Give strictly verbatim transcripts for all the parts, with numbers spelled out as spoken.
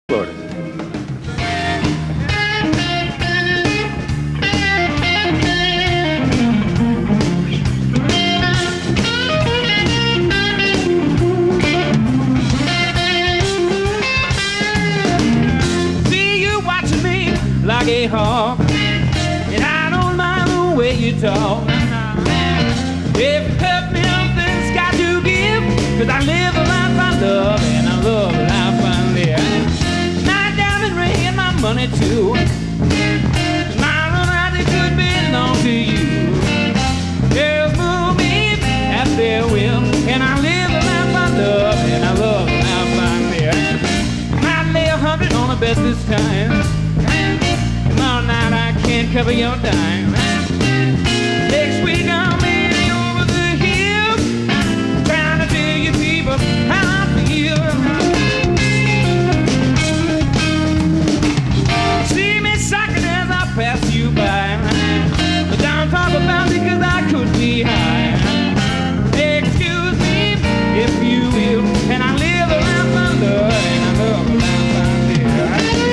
Florida. See you watching me like a hawk, and I don't mind the way you talk. If you cut me, nothing's got to give, 'cause I live a life I love, and I love the life I live. My diamond ring and my money too, my run out, it could belong to you. Girls move me at their will, and I live the life I love, and I love the life I live. Might lay a hundred on a bet this time. Tomorrow night I can't cover your dime. Next week I'll meet you over the hill, trying to tell you people how I feel. See me sucking as I pass you by, but don't talk about me 'cause I could be high. Excuse me if you will, and I live the life I love, and I love the life I live.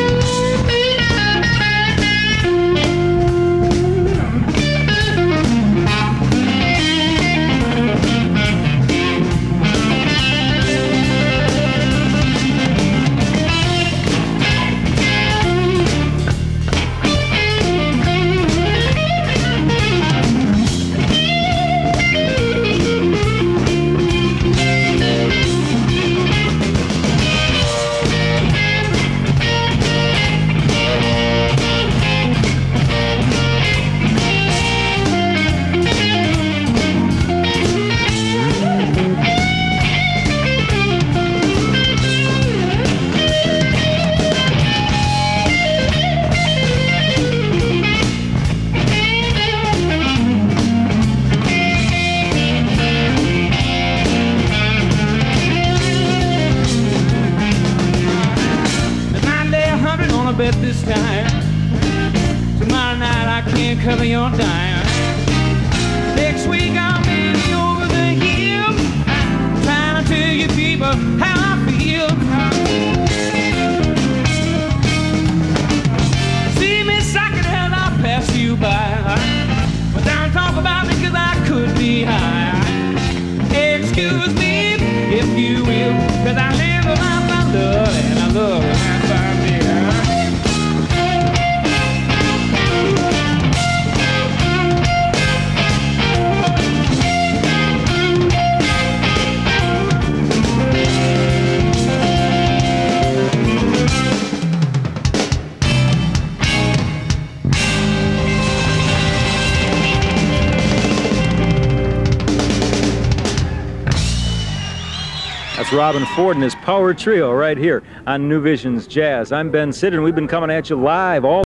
Bet this time. Tomorrow night I can't cover your dime. Next week I'll meet you over the hill, trying to tell you people how I feel. See me sucking as I pass you by, but don't talk about me 'cause I could be high. Excuse me if you will, 'cause I live a life I love, and I love the life I live. That's Robben Ford and his Power Trio right here on New Visions Jazz. I'm Ben Sidden. We've been coming at you live all